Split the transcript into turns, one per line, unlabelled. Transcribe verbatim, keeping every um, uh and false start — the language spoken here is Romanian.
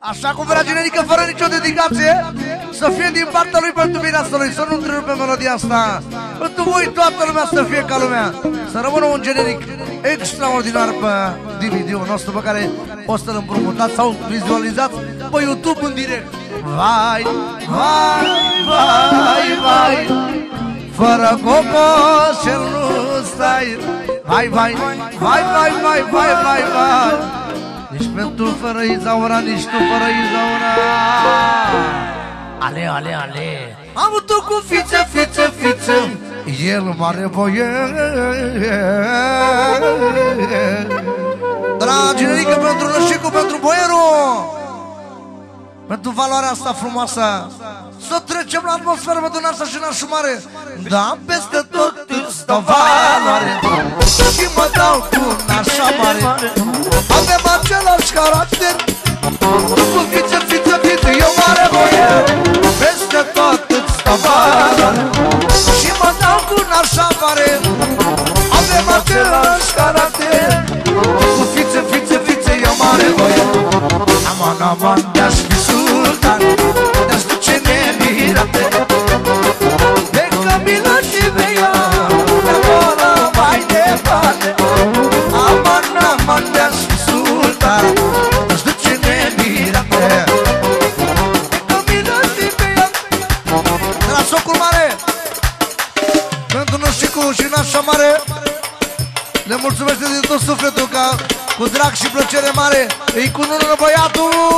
Așa cum vrea generică, fără nicio dedicație, să fie din partea lui pentru viața lui, să nu întrerupe melodia asta. Pentru voi toată lumea să fie ca lumea. Să rămână un generic extraordinar pe D V D-ul nostru pe care o să-l împrumutați sau vizualizați pe YouTube în direct. Vai, vai, vai, vai, fără cocosel nu stai. Vai, vai, vai, vai, vai, vai, vai, vai. Nici pentru fără Izaura, nici tu fără Izaura. Ale, ale, ale. Am avut-o cu fiță, fiță, fiță, el mare voie. De la generică pentru Nășicu, pentru boierul, pentru valoarea asta frumoasă. Să trecem la atmosferă pentru Narsa și Nașul Mare. Da, peste tot îți dau valoare și mă dau cu Nașa Mare. Avem același caracter, cu fiță, fiță, fiță, eu mare voie. Peste tot îți dau valoare și mă dau cu Nașa Mare. Avem același caracter, cu fiță, fiță, fiță, eu mare voie. Aman, aman, de-aș fi sultan, de-aș duce nemirate, de Camila și de ea, de acolo mai departe. Aman, aman, de-aș fi sultan, de-aș duce nemirate, de Camila și de ea. De la Socul Mare, pentru Nășicu și Nașa Mare, le mulțumesc din tot sufletul că cu drag și plăcere mare îi cunună băiatul.